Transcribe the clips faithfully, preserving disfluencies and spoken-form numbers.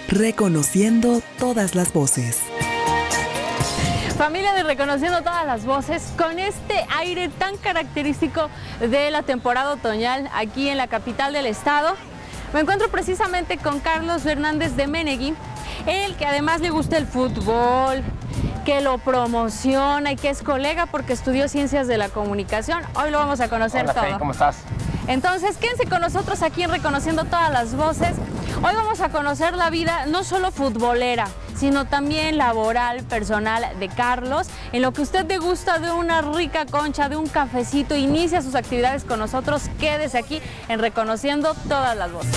Reconociendo todas las voces. Familia de Reconociendo Todas las Voces, con este aire tan característico de la temporada otoñal aquí en la capital del estado, me encuentro precisamente con Carlos Fernández de Menegui, él que además le gusta el fútbol, que lo promociona y que es colega porque estudió Ciencias de la Comunicación. Hoy lo vamos a conocer. Hola, todo. Fey, ¿cómo estás? Entonces, quédense con nosotros aquí en Reconociendo Todas las Voces. Hoy vamos a conocer la vida no solo futbolera, sino también laboral, personal de Carlos. En lo que usted degusta de una rica concha, de un cafecito, inicia sus actividades con nosotros. Quédese aquí en Reconociendo Todas las Voces.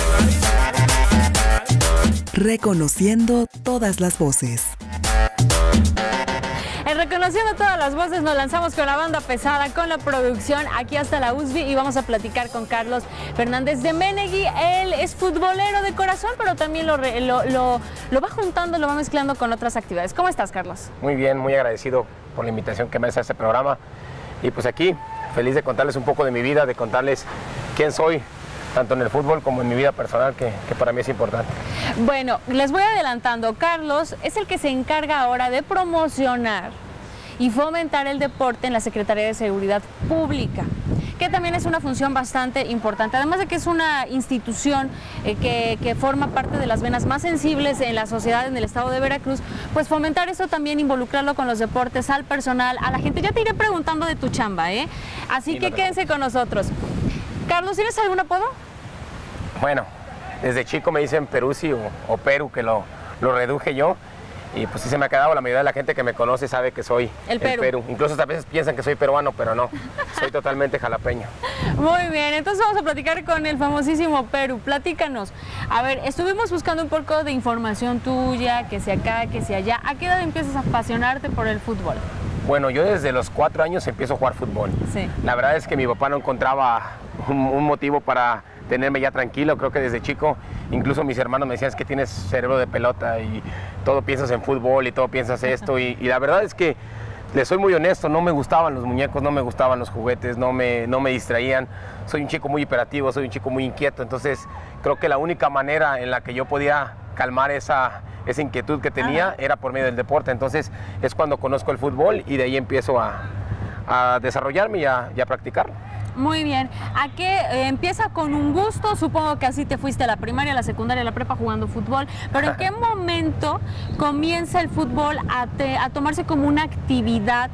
Reconociendo todas las voces. En Reconociendo Todas las Voces nos lanzamos con la banda pesada, con la producción aquí hasta la U S B y vamos a platicar con Carlos Fernández de Menegui. Él es futbolero de corazón, pero también lo, lo, lo, lo va juntando, lo va mezclando con otras actividades. ¿Cómo estás, Carlos? Muy bien, muy agradecido por la invitación que me hace a este programa. Y pues aquí, feliz de contarles un poco de mi vida, de contarles quién soy, tanto en el fútbol como en mi vida personal, que, que para mí es importante. Bueno, les voy adelantando. Carlos es el que se encarga ahora de promocionar y fomentar el deporte en la Secretaría de Seguridad Pública, que también es una función bastante importante, además de que es una institución eh, que, que forma parte de las venas más sensibles en la sociedad en el estado de Veracruz. Pues fomentar eso también, involucrarlo con los deportes, al personal, a la gente. Ya te iré preguntando de tu chamba, ¿eh? Así sí, que no quédense con nosotros. Carlos, ¿tienes algún apodo? Bueno, desde chico me dicen Peruzzi o, o Peru, que lo, lo reduje yo. Y pues sí se me ha quedado, la mayoría de la gente que me conoce sabe que soy el Perú. el Perú. Incluso a veces piensan que soy peruano, pero no, soy totalmente jalapeño. Muy bien, entonces vamos a platicar con el famosísimo Perú. Platícanos. A ver, estuvimos buscando un poco de información tuya, que si acá, que si allá. ¿A qué edad empiezas a apasionarte por el fútbol? Bueno, yo desde los cuatro años empiezo a jugar fútbol. Sí. La verdad es que mi papá no encontraba un, un motivo para tenerme ya tranquilo. Creo que desde chico, incluso mis hermanos me decían, es que tienes cerebro de pelota y todo piensas en fútbol y todo piensas esto. Y, y la verdad es que, les soy muy honesto, no me gustaban los muñecos, no me gustaban los juguetes, no me, no me distraían. Soy un chico muy hiperactivo, soy un chico muy inquieto. Entonces, creo que la única manera en la que yo podía calmar esa, esa inquietud que tenía Ajá. era por medio del deporte. Entonces, es cuando conozco el fútbol y de ahí empiezo a, a desarrollarme y a, y a practicarlo. Muy bien. ¿A qué eh, empieza con un gusto? Supongo que así te fuiste a la primaria, a la secundaria, a la prepa jugando fútbol. Pero ¿en qué momento comienza el fútbol a, te, a tomarse como una actividad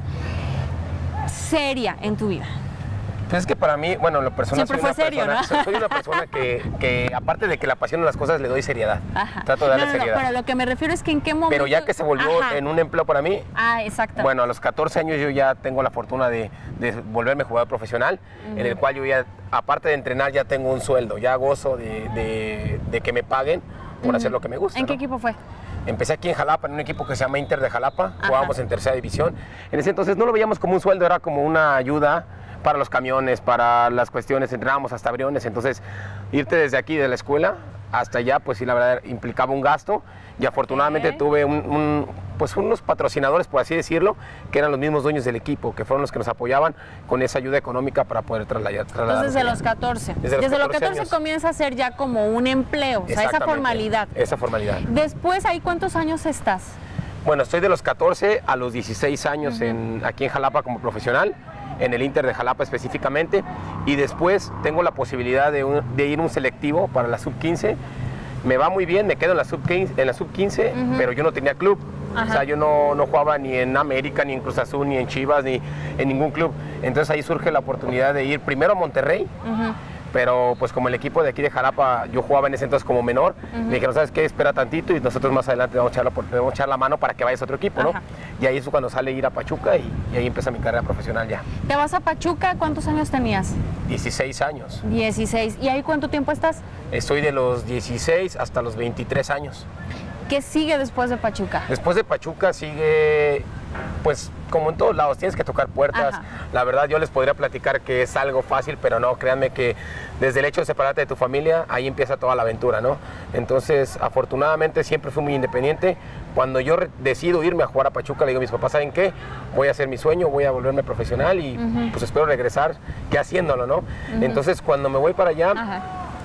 seria en tu vida? Pues es que para mí, bueno, lo personal Siempre soy fue una serio, persona, ¿no? soy una persona que, que aparte de que le apasionan las cosas, le doy seriedad. Ajá. Trato de darle no, no, seriedad. No, pero lo que me refiero es que en qué momento... Pero ya que se volvió Ajá. en un empleo para mí, ah, exacto. Bueno, a los catorce años yo ya tengo la fortuna de, de volverme jugador profesional, uh-huh. en el cual yo ya, aparte de entrenar, ya tengo un sueldo, ya gozo de, de, de que me paguen por uh-huh. hacer lo que me gusta. ¿En ¿no? qué equipo fue? Empecé aquí en Jalapa, en un equipo que se llama Inter de Jalapa, Ajá. jugábamos en tercera división. En ese entonces no lo veíamos como un sueldo, era como una ayuda para los camiones, para las cuestiones, entrenábamos hasta aviones, entonces irte desde aquí de la escuela hasta allá, pues sí, la verdad implicaba un gasto y afortunadamente okay. tuve un, un, pues unos patrocinadores, por así decirlo, que eran los mismos dueños del equipo, que fueron los que nos apoyaban con esa ayuda económica para poder trasladar. trasladar Entonces desde los catorce. Desde los desde catorce, los catorce años. Comienza a ser ya como un empleo, o sea, esa formalidad. Esa formalidad. Después, ¿ahí cuántos años estás? Bueno, estoy de los catorce a los dieciséis años uh-huh. en, aquí en Jalapa como profesional, en el Inter de Jalapa específicamente, y después tengo la posibilidad de, un, de ir a un selectivo para la sub quince. Me va muy bien, me quedo en la sub quince, en la sub quince uh-huh. pero yo no tenía club. Ajá. O sea, yo no, no jugaba ni en América, ni en Cruz Azul, ni en Chivas, ni en ningún club. Entonces ahí surge la oportunidad de ir primero a Monterrey, uh-huh. pero pues como el equipo de aquí de Jalapa, yo jugaba en ese entonces como menor, uh-huh. me dijeron, ¿sabes qué? Espera tantito y nosotros más adelante vamos a echar la, vamos a echar la mano para que vayas a otro equipo, ¿no? Ajá. Y ahí es cuando sale ir a Pachuca y, y ahí empieza mi carrera profesional ya. ¿Te vas a Pachuca? ¿Cuántos años tenías? dieciséis años. dieciséis. ¿Y ahí cuánto tiempo estás? Estoy de los dieciséis hasta los veintitrés años. ¿Qué sigue después de Pachuca? Después de Pachuca sigue, pues como en todos lados, tienes que tocar puertas. Ajá. La verdad yo les podría platicar que es algo fácil, pero no, créanme que desde el hecho de separarte de tu familia, ahí empieza toda la aventura, ¿no? Entonces, afortunadamente siempre fui muy independiente. Cuando yo decido irme a jugar a Pachuca, le digo a mis papás, ¿saben qué? Voy a hacer mi sueño, voy a volverme profesional y uh-huh. pues espero regresar ya haciéndolo, ¿no? Uh-huh. Entonces, cuando me voy para allá, Ajá.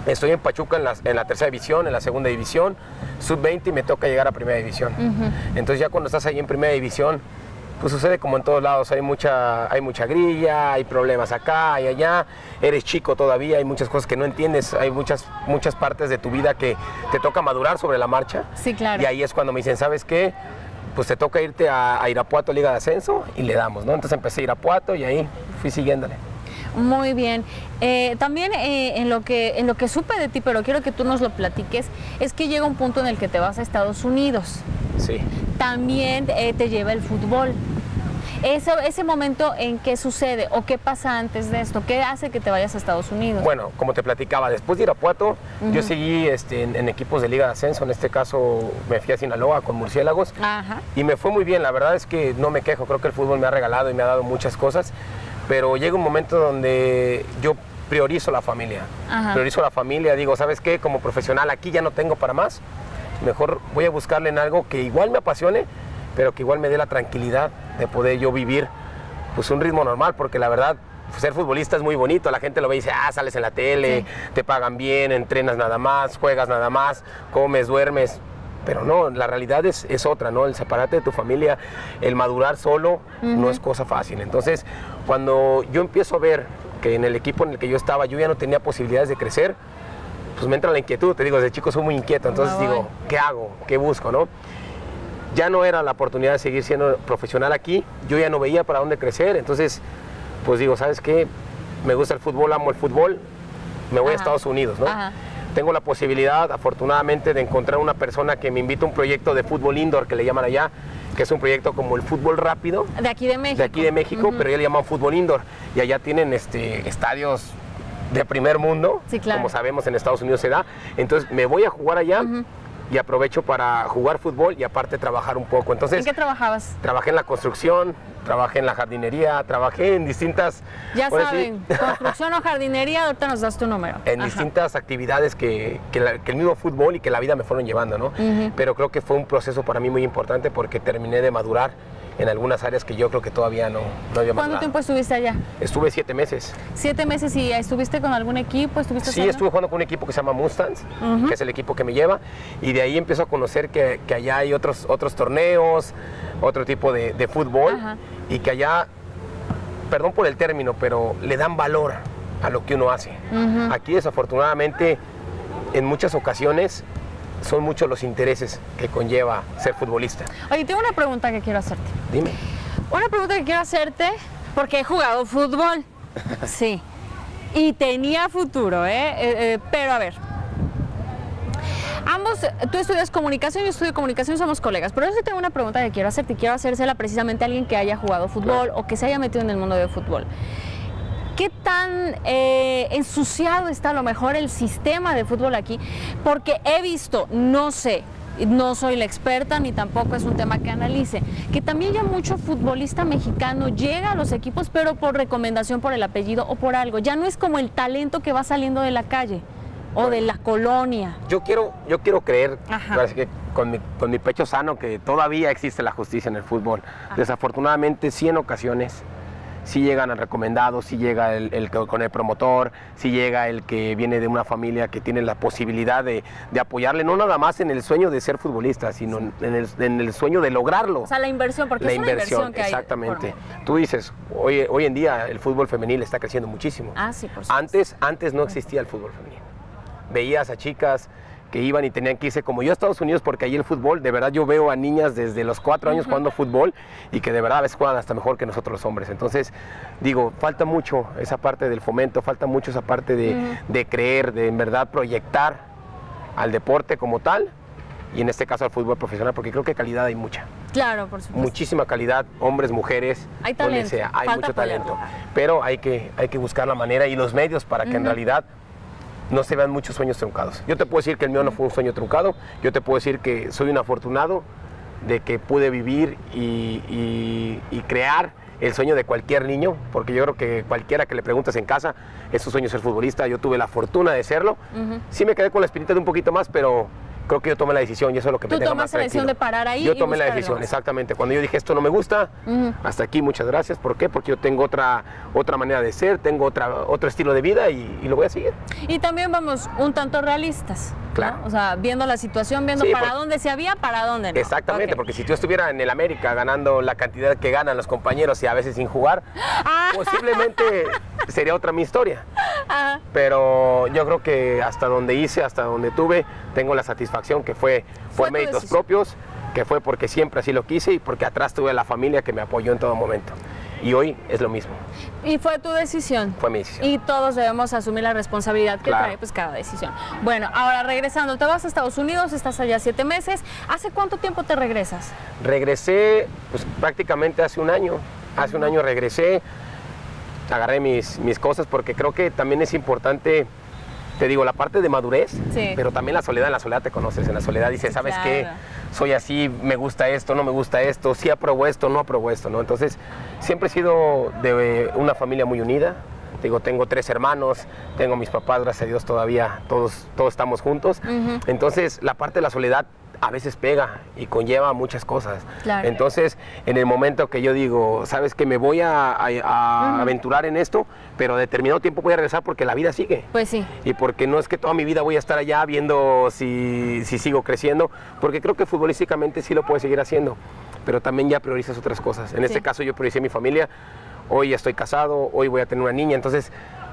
Estoy en Pachuca en la, en la tercera división, en la segunda división, sub veinte y me toca llegar a primera división. Uh-huh. Entonces ya cuando estás ahí en primera división, pues sucede como en todos lados, hay mucha, hay mucha grilla, hay problemas acá y allá, eres chico todavía, hay muchas cosas que no entiendes, hay muchas, muchas partes de tu vida que te toca madurar sobre la marcha. Sí, claro. Y ahí es cuando me dicen, ¿sabes qué? Pues te toca irte a, a Irapuato, Liga de Ascenso, y le damos, ¿no? Entonces empecé a Irapuato y ahí fui siguiéndole. Muy bien. Eh, también eh, en, lo que, en lo que supe de ti, pero quiero que tú nos lo platiques, es que llega un punto en el que te vas a Estados Unidos. Sí. También eh, te lleva el fútbol. Ese, ese momento en qué sucede o qué pasa antes de esto, ¿qué hace que te vayas a Estados Unidos? Bueno, como te platicaba, después de Irapuato, uh-huh. yo seguí este, en, en equipos de Liga de Ascenso, en este caso me fui a Sinaloa con Murciélagos. Ajá. Y me fue muy bien, la verdad es que no me quejo, creo que el fútbol me ha regalado y me ha dado muchas cosas, pero llega un momento donde yo priorizo la familia, Ajá. priorizo la familia, digo, ¿sabes qué? Como profesional aquí ya no tengo para más, mejor voy a buscarle en algo que igual me apasione, pero que igual me dé la tranquilidad de poder yo vivir pues un ritmo normal, porque la verdad ser futbolista es muy bonito, la gente lo ve y dice, ah, sales en la tele, sí. te pagan bien, entrenas nada más, juegas nada más, comes, duermes, pero no, la realidad es, es otra, ¿no? El separarte de tu familia, el madurar solo, uh-huh. no es cosa fácil. Entonces, cuando yo empiezo a ver que en el equipo en el que yo estaba yo ya no tenía posibilidades de crecer, pues me entra la inquietud, te digo, desde chico soy muy inquieto, entonces no, digo, ¿qué hago? ¿Qué busco, no? Ya no era la oportunidad de seguir siendo profesional aquí, yo ya no veía para dónde crecer, entonces, pues digo, ¿sabes qué? Me gusta el fútbol, amo el fútbol, me voy Ajá. a Estados Unidos, ¿no? Ajá. Tengo la posibilidad, afortunadamente, de encontrar una persona que me invita a un proyecto de fútbol indoor, que le llaman allá, que es un proyecto como el fútbol rápido. De aquí de México. De aquí de México, uh-huh. pero ya le llaman fútbol indoor. Y allá tienen este, estadios de primer mundo, sí, claro. como sabemos en Estados Unidos se da. Entonces me voy a jugar allá. Uh-huh. Y aprovecho para jugar fútbol y aparte trabajar un poco. Entonces, ¿en qué trabajabas? Trabajé en la construcción, trabajé en la jardinería, trabajé en distintas... Ya saben, sí. construcción o jardinería, ahorita nos das tu número. En Ajá. distintas actividades que, que, la, que el mismo fútbol y que la vida me fueron llevando, ¿no? Uh-huh. Pero creo que fue un proceso para mí muy importante porque terminé de madurar en algunas áreas que yo creo que todavía no, no había madurado. ¿Cuánto tiempo estuviste allá? Estuve siete meses. ¿Siete meses y estuviste con algún equipo? ¿Estuviste sí, estuve jugando con un equipo que se llama Mustangs, uh-huh. que es el equipo que me lleva, y de ahí empiezo a conocer que, que allá hay otros, otros torneos, otro tipo de, de fútbol, uh-huh. y que allá, perdón por el término, pero le dan valor a lo que uno hace. Uh-huh. Aquí desafortunadamente, en muchas ocasiones, son muchos los intereses que conlleva ser futbolista. Oye, tengo una pregunta que quiero hacerte. Dime. Una pregunta que quiero hacerte, porque he jugado fútbol, sí, y tenía futuro, ¿eh? Eh, eh, pero a ver, ambos, tú estudias comunicación, yo estudio comunicación, somos colegas, pero yo sí tengo una pregunta que quiero hacerte y quiero hacérsela precisamente a alguien que haya jugado fútbol claro. o que se haya metido en el mundo del fútbol. ¿Qué tan eh, ensuciado está a lo mejor el sistema de fútbol aquí? Porque he visto, no sé, no soy la experta ni tampoco es un tema que analice, que también ya mucho futbolista mexicano llega a los equipos pero por recomendación, por el apellido o por algo. Ya no es como el talento que va saliendo de la calle o bueno, de la colonia. Yo quiero, yo quiero creer, que con mi, con mi pecho sano, que todavía existe la justicia en el fútbol. Ajá. Desafortunadamente, sí en ocasiones si llegan al recomendado, si llega el, el con el promotor, si llega el que viene de una familia que tiene la posibilidad de, de apoyarle, no nada más en el sueño de ser futbolista, sino en el, en el sueño de lograrlo. O sea, la inversión, porque la es una inversión, inversión que exactamente. hay. Exactamente. Tú dices, hoy, hoy en día el fútbol femenil está creciendo muchísimo. Ah, sí, por supuesto. Antes, antes no existía el fútbol femenil. Veías a chicas que iban y tenían que irse como yo a Estados Unidos, porque ahí el fútbol, de verdad yo veo a niñas desde los cuatro años uh-huh. jugando fútbol y que de verdad a veces juegan hasta mejor que nosotros los hombres. Entonces, digo, falta mucho esa parte del fomento, falta mucho esa parte de, uh-huh. de creer, de en verdad proyectar al deporte como tal y en este caso al fútbol profesional, porque creo que calidad hay mucha. Claro, por supuesto. Muchísima calidad, hombres, mujeres, hay talento, donde sea, hay falta mucho apoyarlo. talento, pero hay que, hay que buscar la manera y los medios para que uh-huh. en realidad no se vean muchos sueños truncados. Yo te puedo decir que el mío no fue un sueño truncado, yo te puedo decir que soy un afortunado de que pude vivir y, y, y crear el sueño de cualquier niño, porque yo creo que cualquiera que le preguntes en casa, es su sueño ser futbolista, yo tuve la fortuna de serlo. Uh-huh. Sí me quedé con la espinita de un poquito más, pero creo que yo tomé la decisión y eso es lo que me deja más tranquilo. ¿Tú tomaste la decisión de parar ahí? Yo y tomé la buscar decisión, algo más? exactamente. Cuando yo dije esto no me gusta, uh-huh. hasta aquí, muchas gracias. ¿Por qué? Porque yo tengo otra, otra manera de ser, tengo otra, otro estilo de vida y, y lo voy a seguir. Y también vamos un tanto realistas. Claro. ¿no? O sea, viendo la situación, viendo sí, para porque, dónde se había, para dónde no. Exactamente, okay. porque si yo estuviera en el América ganando la cantidad que ganan los compañeros y a veces sin jugar, ah. posiblemente sería otra mi historia. Ajá. Pero yo creo que hasta donde hice, hasta donde tuve, tengo la satisfacción que fue por méritos decisión. propios, que fue porque siempre así lo quise y porque atrás tuve a la familia que me apoyó en todo momento. Y hoy es lo mismo. Y fue tu decisión. Fue mi decisión. Y todos debemos asumir la responsabilidad que claro. trae pues cada decisión. Bueno, ahora regresando, te vas a Estados Unidos, estás allá siete meses. ¿Hace cuánto tiempo te regresas? Regresé pues prácticamente hace un año. Hace un año regresé, agarré mis, mis cosas porque creo que también es importante, te digo, la parte de madurez, sí. pero también la soledad. En la soledad te conoces, en la soledad dices, sí, ¿sabes claro. qué? Soy así, me gusta esto, no me gusta esto, sí apruebo esto, no apruebo esto, ¿no? Entonces, siempre he sido de una familia muy unida. Digo, tengo tres hermanos, tengo mis papás, gracias a Dios todavía todos, todos estamos juntos. Uh-huh. Entonces, la parte de la soledad a veces pega y conlleva muchas cosas. Claro. Entonces, en el momento que yo digo, sabes que me voy a, a, a uh-huh. aventurar en esto, pero determinado tiempo voy a regresar porque la vida sigue. Pues sí. Y porque no es que toda mi vida voy a estar allá viendo si, si sigo creciendo, porque creo que futbolísticamente sí lo puedo seguir haciendo, pero también ya priorizas otras cosas. En sí. este caso yo prioricé mi familia, hoy estoy casado, hoy voy a tener una niña, entonces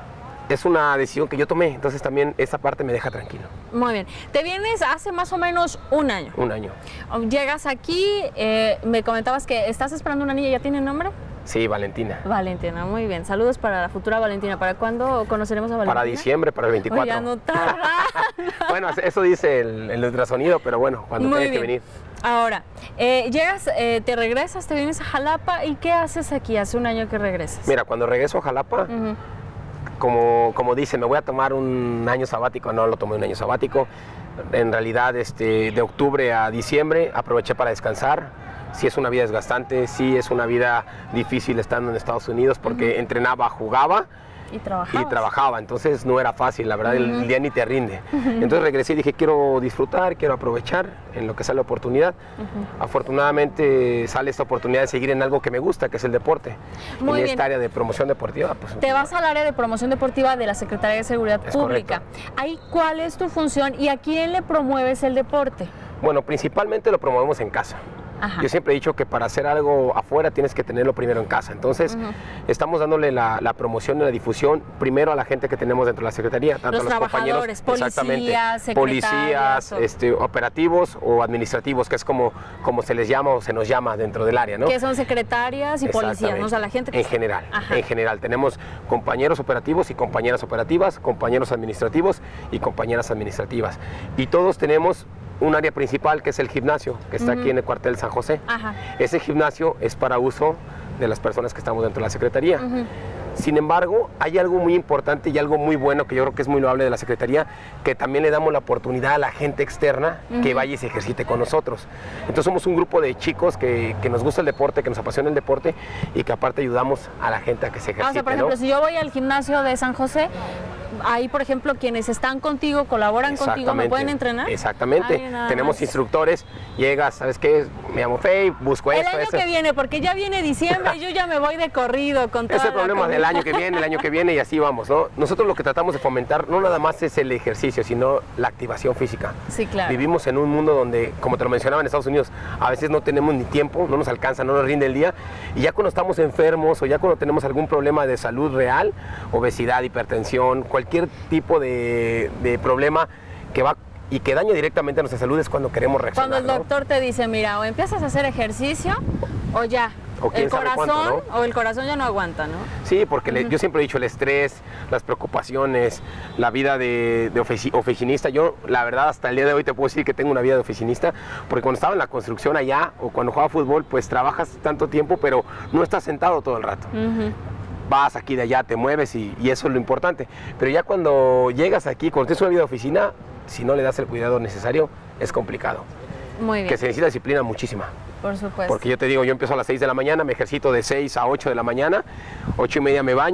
es una decisión que yo tomé, entonces también esa parte me deja tranquilo. Muy bien. Te vienes hace más o menos un año. Un año. Llegas aquí, eh, me comentabas que estás esperando una niña, ¿ya tiene nombre? Sí, Valentina. Valentina, muy bien. Saludos para la futura Valentina. ¿Para cuándo conoceremos a Valentina? Para diciembre, para el veinticuatro. Oye, no tarda. Bueno, eso dice el, el ultrasonido, pero bueno, cuando muy tenga bien. que venir. Ahora, eh, llegas, eh, te regresas, te vienes a Jalapa, ¿y qué haces aquí? Hace un año que regresas. Mira, cuando regreso a Jalapa, uh-huh. como, como dice, me voy a tomar un año sabático, no lo tomé un año sabático. En realidad, este, de octubre a diciembre, aproveché para descansar. Sí es una vida desgastante, sí es una vida difícil estando en Estados Unidos porque uh-huh. entrenaba, jugaba y trabajaba. y trabajaba, entonces no era fácil, la verdad, uh-huh. el día ni te rinde. Uh-huh. Entonces regresé y dije, quiero disfrutar, quiero aprovechar en lo que sale la oportunidad. Uh-huh. Afortunadamente sale esta oportunidad de seguir en algo que me gusta, que es el deporte. Muy en bien. esta área de promoción deportiva. Pues, te vas al área de promoción deportiva de la Secretaría de Seguridad es Pública. Correcto. Ahí, ¿cuál es tu función y a quién le promueves el deporte? Bueno, principalmente lo promovemos en casa. Ajá. Yo siempre he dicho que para hacer algo afuera tienes que tenerlo primero en casa. Entonces, uh-huh. estamos dándole la, la promoción y la difusión primero a la gente que tenemos dentro de la Secretaría, tanto los a los compañeros, policías, policías, este, operativos o administrativos, que es como, como se les llama o se nos llama dentro del área, ¿no? Que son secretarias y policías, ¿no? O sea, la gente que en está... general, Ajá. en general. Tenemos compañeros operativos y compañeras operativas, compañeros administrativos y compañeras administrativas. Y todos tenemos un área principal que es el gimnasio, que está uh-huh. aquí en el cuartel San José. Ajá. Ese gimnasio es para uso de las personas que estamos dentro de la Secretaría. Uh-huh. Sin embargo, hay algo muy importante y algo muy bueno que yo creo que es muy loable de la Secretaría, que también le damos la oportunidad a la gente externa uh-huh. que vaya y se ejercite con nosotros. Entonces somos un grupo de chicos que, que nos gusta el deporte, que nos apasiona el deporte y que aparte ayudamos a la gente a que se ejercite. Ah, o sea, por ejemplo, ¿no? si yo voy al gimnasio de San José, ahí, por ejemplo, quienes están contigo, colaboran contigo, ¿me pueden entrenar? Exactamente. Ay, tenemos más. instructores, llegas, ¿sabes qué? Me llamo Fey, busco el esto. El año esto. que viene, porque ya viene diciembre y yo ya me voy de corrido con todo. Ese es el problema del año que viene, el año que viene y así vamos, ¿no? Nosotros lo que tratamos de fomentar no nada más es el ejercicio, sino la activación física. Sí, claro. Vivimos en un mundo donde, como te lo mencionaba en Estados Unidos, a veces no tenemos ni tiempo, no nos alcanza, no nos rinde el día, y ya cuando estamos enfermos o ya cuando tenemos algún problema de salud real, obesidad, hipertensión, cualquier tipo de, de problema que va y que daña directamente a nuestra salud es cuando queremos reaccionar. Cuando el doctor ¿no? te dice, mira, o empiezas a hacer ejercicio o ya. O el corazón cuánto, ¿no? o el corazón ya no aguanta, ¿no? Sí, porque Uh-huh. le, yo siempre he dicho el estrés, las preocupaciones, la vida de, de ofici, oficinista. Yo, la verdad, hasta el día de hoy te puedo decir que tengo una vida de oficinista, porque cuando estaba en la construcción allá o cuando jugaba fútbol, pues trabajas tanto tiempo, pero no estás sentado todo el rato. Uh-huh. Vas aquí de allá, te mueves y, y eso es lo importante. Pero ya cuando llegas aquí, cuando tienes una vida de oficina, si no le das el cuidado necesario, es complicado. Muy bien. Que se necesita disciplina muchísima. Por supuesto. Porque yo te digo, yo empiezo a las seis de la mañana, me ejercito de seis a ocho de la mañana, ocho y media me baño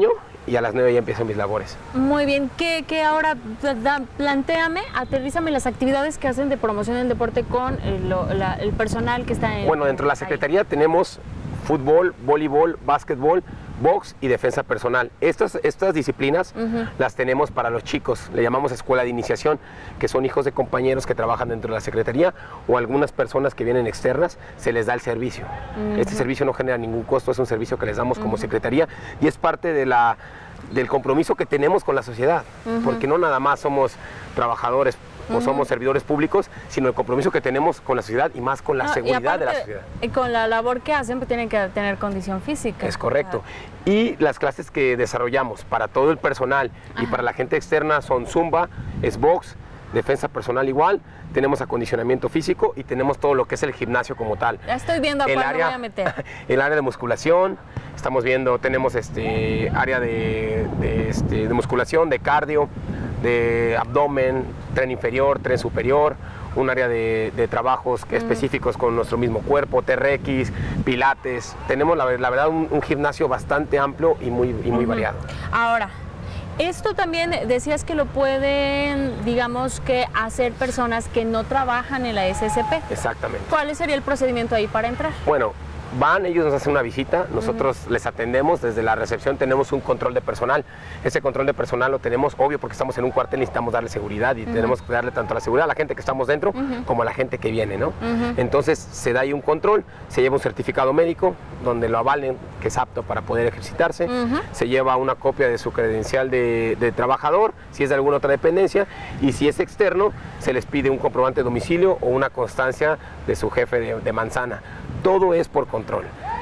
y a las nueve ya empiezo mis labores. Muy bien, ¿qué, qué ahora da, plantéame, aterrízame las actividades que hacen de promoción del deporte con el, lo, la, el personal que está en... Bueno, dentro de la Secretaría tenemos fútbol, voleibol, básquetbol, box y defensa personal. Estas, estas disciplinas uh-huh. las tenemos para los chicos, le llamamos escuela de iniciación, que son hijos de compañeros que trabajan dentro de la Secretaría o algunas personas que vienen externas, se les da el servicio. Uh-huh. Este servicio no genera ningún costo, es un servicio que les damos uh-huh. como Secretaría y es parte de la, del compromiso que tenemos con la sociedad, uh-huh. porque no nada más somos trabajadores o uh-huh. somos servidores públicos, sino el compromiso que tenemos con la sociedad y más con la no, seguridad aparte, de la sociedad. Y con la labor que hacen, pues tienen que tener condición física. Es correcto. Y las clases que desarrollamos para todo el personal Ajá. y para la gente externa son Zumba, es box, defensa personal igual, tenemos acondicionamiento físico y tenemos todo lo que es el gimnasio como tal. Ya estoy viendo a cuál me voy a meter. El área de musculación, estamos viendo, tenemos este área de, de, este, de musculación, de cardio, de abdomen, tren inferior, tren superior, un área de, de trabajos que mm. específicos con nuestro mismo cuerpo, T R X, pilates. Tenemos la, la verdad un, un gimnasio bastante amplio y muy, y muy uh-huh. variado. Ahora, esto también decías que lo pueden, digamos, que hacer personas que no trabajan en la S S P. Exactamente. ¿Cuál sería el procedimiento ahí para entrar? Bueno, van, ellos nos hacen una visita, nosotros uh-huh. les atendemos, desde la recepción tenemos un control de personal. Ese control de personal lo tenemos, obvio, porque estamos en un cuartel, necesitamos darle seguridad y uh-huh. tenemos que darle tanto la seguridad a la gente que estamos dentro uh-huh. como a la gente que viene, ¿no? Uh-huh. Entonces se da ahí un control, se lleva un certificado médico donde lo avalen que es apto para poder ejercitarse, uh-huh. se lleva una copia de su credencial de, de trabajador, si es de alguna otra dependencia, y si es externo, se les pide un comprobante de domicilio o una constancia de su jefe de, de manzana. Todo es por control.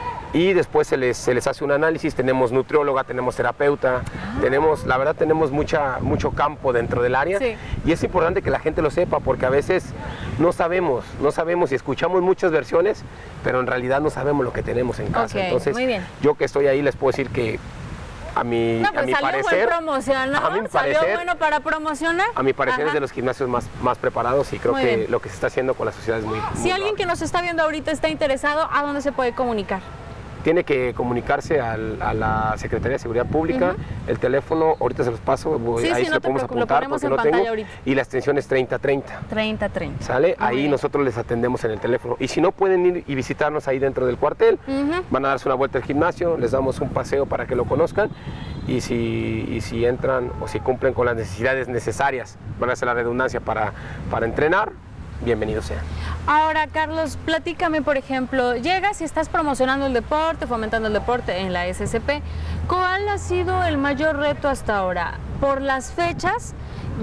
Y después se les, se les hace un análisis, tenemos nutrióloga, tenemos terapeuta, ah. tenemos, la verdad tenemos mucha, mucho campo dentro del área sí. y es importante que la gente lo sepa porque a veces no sabemos, no sabemos y escuchamos muchas versiones, pero en realidad no sabemos lo que tenemos en casa. Okay, entonces, muy bien. Yo que estoy ahí les puedo decir que a mi, no, pues a mi salió parecer, buen promocionar, a mi ¿Salió parecer, bueno para promocionar? A mi parecer Ajá. es de los gimnasios más, más preparados y creo muy que bien. lo que se está haciendo con la sociedad es muy, muy Si alguien que nos está viendo ahorita está interesado, ¿a dónde se puede comunicar? Tiene que comunicarse al, a la Secretaría de Seguridad Pública, uh-huh. el teléfono, ahorita se los paso, voy, sí, ahí sí, se no lo podemos preocupes, apuntar lo porque en no tengo, ahorita. y la extensión es treinta treinta. treinta treinta. ¿Sale? Muy ahí bien. nosotros les atendemos en el teléfono. Y si no pueden ir y visitarnos ahí dentro del cuartel, uh-huh. van a darse una vuelta al gimnasio, les damos un paseo para que lo conozcan, y si, y si entran o si cumplen con las necesidades necesarias, van a hacer la redundancia para, para entrenar, bienvenido sea. Ahora, Carlos, platícame, por ejemplo, llegas y estás promocionando el deporte, fomentando el deporte en la S S P. ¿Cuál ha sido el mayor reto hasta ahora? Por las fechas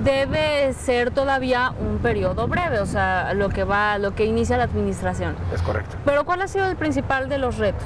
debe ser todavía un periodo breve, o sea, lo que va, lo que inicia la administración. Es correcto. Pero ¿cuál ha sido el principal de los retos?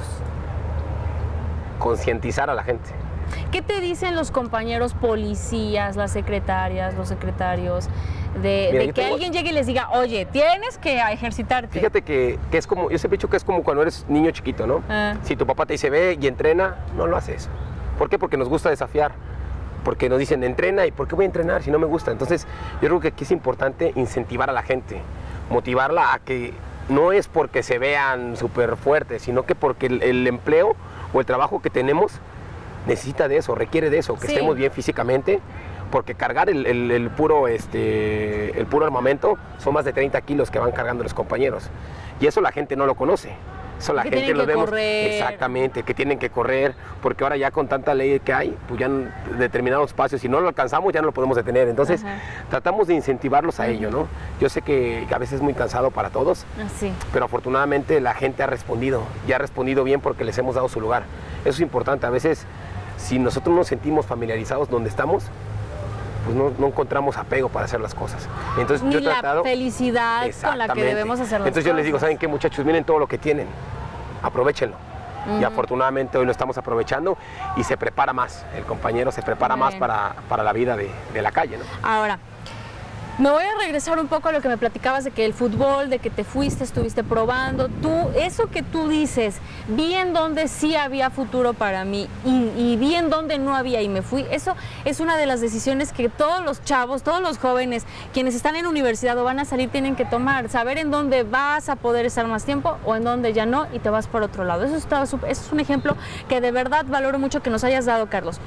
Concientizar a la gente. ¿Qué te dicen los compañeros policías, las secretarias, los secretarios, de, Mira, de que tengo... alguien llegue y les diga, oye, tienes que ejercitarte? Fíjate que, que es como, yo siempre he dicho que es como cuando eres niño chiquito, ¿no? Ah. Si tu papá te dice, ve y entrena, no lo haces. ¿Por qué? Porque nos gusta desafiar. Porque nos dicen, entrena, ¿y por qué voy a entrenar si no me gusta? Entonces, yo creo que aquí es importante incentivar a la gente, motivarla a que no es porque se vean súper fuertes, sino que porque el, el empleo o el trabajo que tenemos necesita de eso, requiere de eso, que sí. estemos bien físicamente, porque cargar el, el, el, puro, este, el puro armamento son más de treinta kilos que van cargando los compañeros. Y eso la gente no lo conoce. Eso la que gente lo vemos. Correr. Exactamente, que tienen que correr, porque ahora ya con tanta ley que hay, pues ya en determinados espacios, si no lo alcanzamos, ya no lo podemos detener. Entonces, Ajá. tratamos de incentivarlos a uh-huh. ello, ¿no? Yo sé que a veces es muy cansado para todos, Así. pero afortunadamente la gente ha respondido, y ha respondido bien porque les hemos dado su lugar. Eso es importante. A veces, si nosotros nos sentimos familiarizados donde estamos, pues no, no encontramos apego para hacer las cosas. Entonces, Ni yo he tratado, la felicidad con la que debemos hacer las Entonces yo cosas. les digo, ¿saben qué, muchachos? Miren todo lo que tienen, aprovechenlo. Uh-huh. Y afortunadamente hoy lo estamos aprovechando y se prepara más, el compañero se prepara Bien. más para, para la vida de, de la calle, ¿no? Ahora, me voy a regresar un poco a lo que me platicabas de que el fútbol, de que te fuiste, estuviste probando. Tú, eso que tú dices, vi en donde sí había futuro para mí y, y vi en donde no había y me fui. Eso es una de las decisiones que todos los chavos, todos los jóvenes, quienes están en universidad o van a salir, tienen que tomar. Saber en dónde vas a poder estar más tiempo o en dónde ya no y te vas por otro lado. Eso, está, eso es un ejemplo que de verdad valoro mucho que nos hayas dado, Carlos.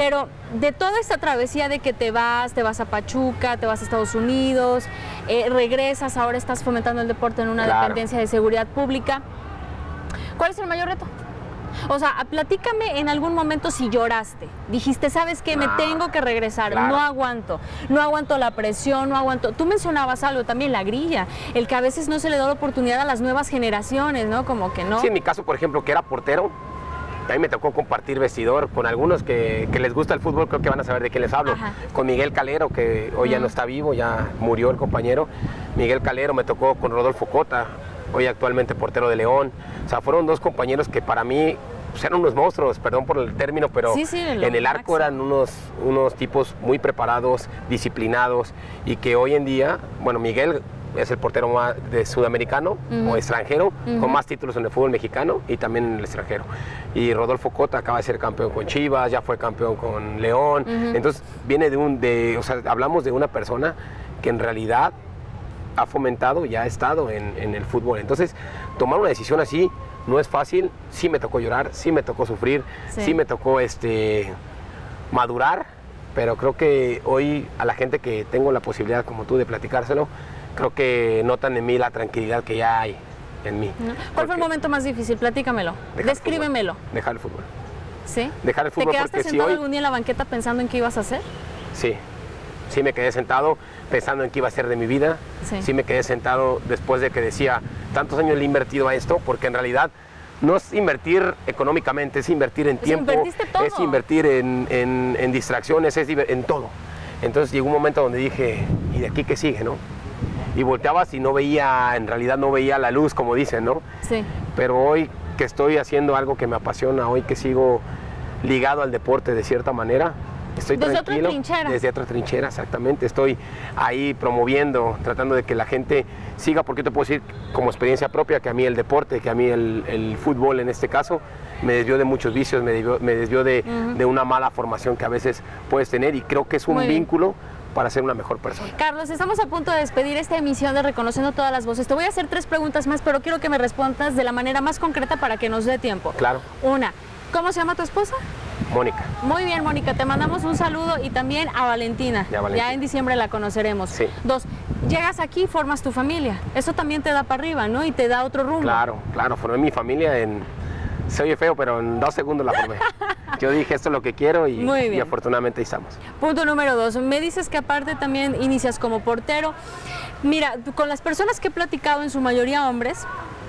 Pero de toda esta travesía de que te vas, te vas a Pachuca, te vas a Estados Unidos, eh, regresas, ahora estás fomentando el deporte en una Claro. dependencia de seguridad pública, ¿cuál es el mayor reto? O sea, platícame en algún momento si lloraste. Dijiste, ¿sabes qué? Me No, tengo que regresar, claro. no aguanto. No aguanto la presión, no aguanto. Tú mencionabas algo también, la grilla. El que a veces no se le da la oportunidad a las nuevas generaciones, ¿no? Como que no. Sí, en mi caso, por ejemplo, que era portero, a mí me tocó compartir vestidor con algunos que, que les gusta el fútbol, creo que van a saber de quién les hablo. Ajá. Con Miguel Calero, que hoy ya no está vivo, ya murió el compañero. Miguel Calero, me tocó con Rodolfo Cota, hoy actualmente portero de León. O sea, fueron dos compañeros que para mí pues, eran unos monstruos, perdón por el término, pero Sí, sí, lo en el arco máximo. eran unos, unos tipos muy preparados, disciplinados, y que hoy en día, bueno, Miguel es el portero más de sudamericano Ujú. o extranjero, Ujú. con más títulos en el fútbol mexicano y también en el extranjero. Y Rodolfo Cota acaba de ser campeón con Chivas, ya fue campeón con León. Ujú. Entonces viene de un, de, o sea, hablamos de una persona que en realidad ha fomentado y ha estado en, en el fútbol. Entonces, tomar una decisión así no es fácil. Sí me tocó llorar, sí me tocó sufrir, Sí. sí, me tocó este, madurar, pero creo que hoy a la gente que tengo la posibilidad, como tú, de platicárselo, creo que notan en mí la tranquilidad que ya hay en mí. ¿No? ¿Cuál fue Porque el momento más difícil? Platícamelo. dejar el Descríbemelo. fútbol, Dejar el fútbol. ¿Sí? Dejar el ¿Te fútbol quedaste porque si sentado hoy... algún día en la banqueta pensando en qué ibas a hacer? Sí, sí me quedé sentado pensando en qué iba a ser de mi vida. Sí. Sí me quedé sentado después de que decía, tantos años le he invertido a esto, porque en realidad no es invertir económicamente, es invertir en Pues tiempo, invertiste todo. es invertir en, en- en distracciones, es diver- en todo. Entonces llegó un momento donde dije, ¿y de aquí qué sigue, no? Y volteabas y no veía, en realidad no veía la luz, como dicen, ¿no? Sí. Pero hoy que estoy haciendo algo que me apasiona, hoy que sigo ligado al deporte de cierta manera, estoy Desde otra tranquilo. trinchera. Desde otra trinchera, exactamente. Estoy ahí promoviendo, tratando de que la gente siga, porque te puedo decir como experiencia propia que a mí el deporte, que a mí el, el fútbol en este caso, me desvió de muchos vicios, me desvió, me desvió de, Ujú. de una mala formación que a veces puedes tener, y creo que es un Muy bien. vínculo para ser una mejor persona. Carlos, estamos a punto de despedir esta emisión de Reconociendo Todas las Voces. Te voy a hacer tres preguntas más, pero quiero que me respondas de la manera más concreta para que nos dé tiempo. Claro, Una, ¿cómo se llama tu esposa? Mónica. Muy bien, Mónica, te mandamos un saludo, y también a Valentina. Y a Valentina. Ya en diciembre la conoceremos. Sí. Dos, llegas aquí, formas tu familia. Eso también te da para arriba, ¿no? Y te da otro rumbo. Claro, claro, formé mi familia en... Se oye feo, pero en dos segundos la formé. Yo dije, esto es lo que quiero, y, Muy bien. y afortunadamente ahí estamos. Punto número dos, me dices que aparte también inicias como portero. Mira, con las personas que he platicado, en su mayoría hombres,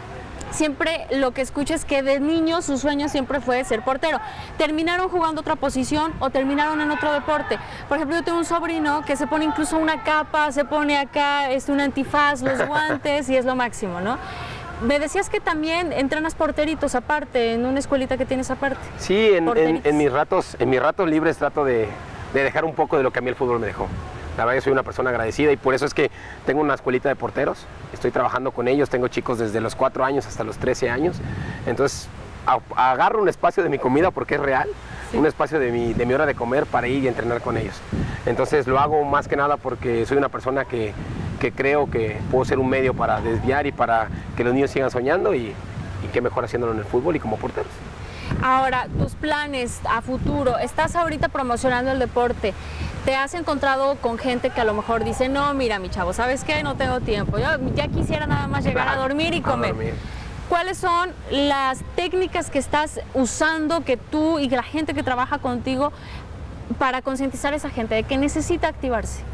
siempre lo que escucho es que de niños su sueño siempre fue ser portero. Terminaron jugando otra posición o terminaron en otro deporte. Por ejemplo, yo tengo un sobrino que se pone incluso una capa, se pone acá este, un antifaz, los guantes, y es lo máximo, ¿no? Me decías que también entrenas porteritos aparte, en una escuelita que tienes aparte. Sí, en, en- Porteritos. en mis ratos, en mis ratos libres trato de, de dejar un poco de lo que a mí el fútbol me dejó. La verdad que soy una persona agradecida, y por eso es que tengo una escuelita de porteros. Estoy trabajando con ellos, tengo chicos desde los cuatro años hasta los trece años. Entonces a- agarro un espacio de mi comida, porque es real, Sí. un espacio de mi, de mi hora de comer para ir y entrenar con ellos. Entonces lo hago más que nada porque soy una persona que, que creo que puedo ser un medio para desviar y para que los niños sigan soñando, y, y qué mejor haciéndolo en el fútbol y como porteros. Ahora, tus planes a futuro, estás ahorita promocionando el deporte, ¿te has encontrado con gente que a lo mejor dice, no, mira, mi chavo, ¿sabes qué? No tengo tiempo, yo ya quisiera nada más llegar a dormir y A comer? dormir. ¿Cuáles son las técnicas que estás usando, que tú y la gente que trabaja contigo, para concientizar a esa gente de que necesita activarse?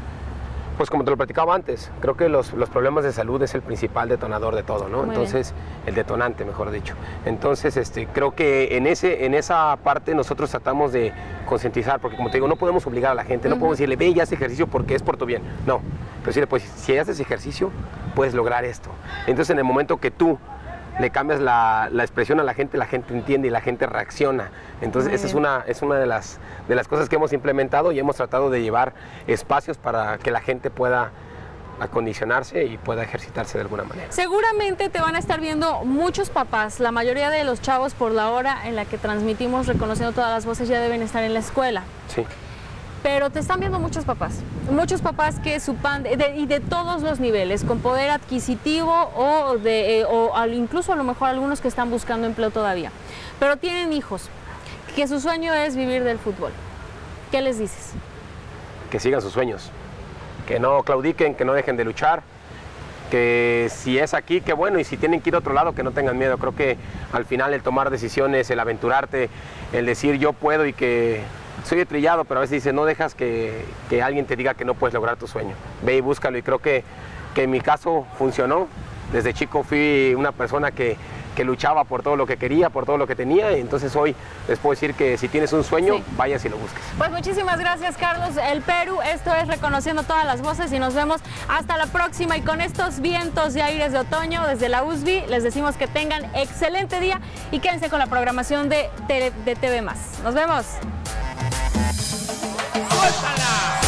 Pues como te lo platicaba antes, creo que los, los problemas de salud es el principal detonador de todo, ¿no? Muy Entonces, el detonante, mejor dicho. Entonces, este, creo que en, ese, en esa parte nosotros tratamos de concientizar, porque como te digo, no podemos obligar a la gente, no Ujú. podemos decirle, ve y haz ejercicio porque es por tu bien. No, pero sí le puedes decir, si haces ejercicio, puedes lograr esto. Entonces, en el momento que tú le cambias la, la expresión a la gente, la gente entiende y la gente reacciona. Entonces, Muy esa es bien. una, es una de las, de las cosas que hemos implementado, y hemos tratado de llevar espacios para que la gente pueda acondicionarse y pueda ejercitarse de alguna manera. Seguramente te van a estar viendo muchos papás, la mayoría de los chavos, por la hora en la que transmitimos Reconociendo Todas las Voces, ya deben estar en la escuela. Sí, Pero te están viendo muchos papás, muchos papás que su pan, de- de- y de todos los niveles, con poder adquisitivo o, de, eh, o al- incluso a lo mejor algunos que están buscando empleo todavía. Pero tienen hijos, que su sueño es vivir del fútbol. ¿qué les dices? Que sigan sus sueños, que no claudiquen, que no dejen de luchar, que si es aquí, que bueno, y si tienen que ir a otro lado, que no tengan miedo. Creo que al final el tomar decisiones, el aventurarte, el decir yo puedo, y que soy trillado, pero a veces dice, no dejas que, que alguien te diga que no puedes lograr tu sueño. Ve y búscalo, y creo que, que en mi caso funcionó. Desde chico fui una persona que, que luchaba por todo lo que quería, por todo lo que tenía, y entonces hoy les puedo decir que si tienes un sueño, sí, vayas y lo busques. Pues muchísimas gracias, Carlos El Peru. Esto es Reconociendo Todas las Voces, y nos vemos hasta la próxima. Y con estos vientos y aires de otoño desde la U S B I, les decimos que tengan excelente día y quédense con la programación de, de, de T V más. Nos vemos. ¡Suéltala!